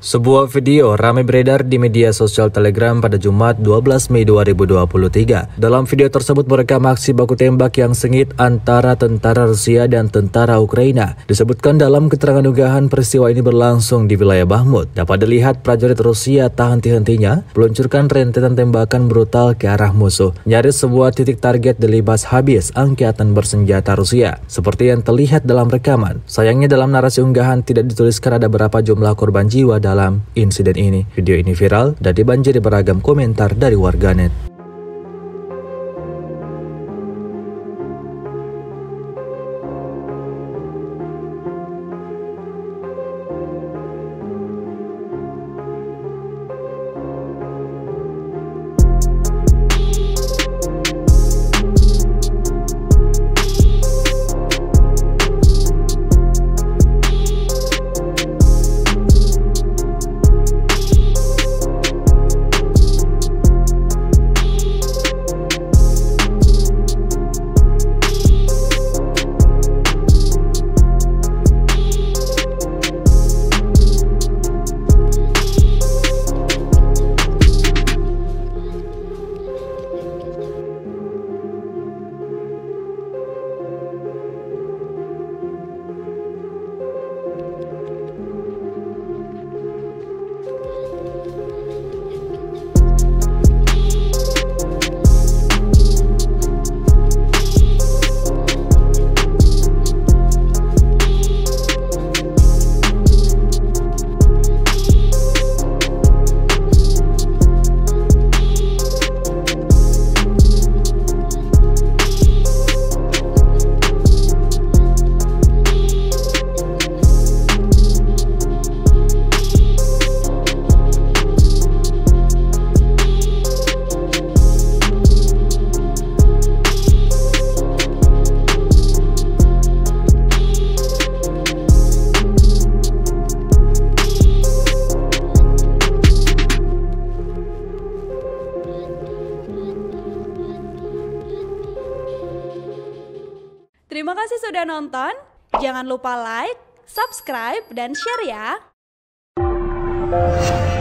Sebuah video ramai beredar di media sosial Telegram pada Jumat 12 Mei 2023. Dalam video tersebut merekam aksi baku tembak yang sengit antara tentara Rusia dan tentara Ukraina. Disebutkan dalam keterangan unggahan peristiwa ini berlangsung di wilayah Bakhmut. Dapat dilihat prajurit Rusia tak henti-hentinya meluncurkan rentetan tembakan brutal ke arah musuh. Nyaris sebuah titik target dilibas habis angkatan bersenjata Rusia. Seperti yang terlihat dalam rekaman. Sayangnya dalam narasi unggahan tidak dituliskan ada berapa jumlah korban jiwa dalam insiden ini. Video ini viral dan dibanjiri beragam komentar dari warganet. Terima kasih sudah nonton. Jangan lupa like, subscribe, dan share ya.